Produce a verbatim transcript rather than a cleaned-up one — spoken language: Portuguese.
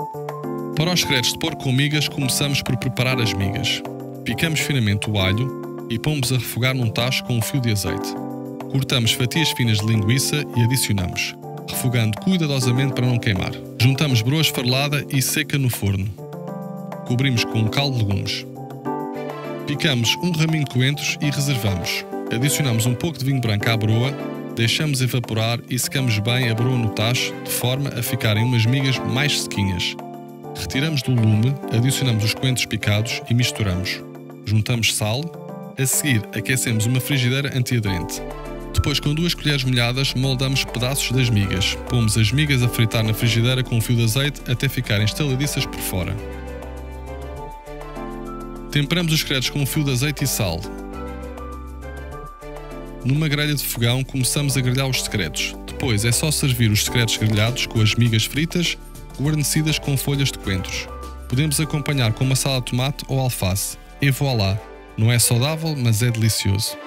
Para os secretos de porco com migas, começamos por preparar as migas. Picamos finamente o alho e pomos a refogar num tacho com um fio de azeite. Cortamos fatias finas de linguiça e adicionamos, refogando cuidadosamente para não queimar. Juntamos broa esfarelada e seca no forno. Cobrimos com um caldo de legumes. Picamos um raminho de coentros e reservamos. Adicionamos um pouco de vinho branco à broa, deixamos evaporar e secamos bem a broa no tacho, de forma a ficarem umas migas mais sequinhas. Retiramos do lume, adicionamos os coentros picados e misturamos. Juntamos sal. A seguir, aquecemos uma frigideira antiaderente. Depois, com duas colheres molhadas, moldamos pedaços das migas. Pomos as migas a fritar na frigideira com um fio de azeite até ficarem estaladiças por fora. Temperamos os secretos com um fio de azeite e sal. Numa grelha de fogão, começamos a grelhar os secretos. Depois é só servir os secretos grelhados com as migas fritas, guarnecidas com folhas de coentros. Podemos acompanhar com uma salada de tomate ou alface. E voilá! Não é saudável, mas é delicioso.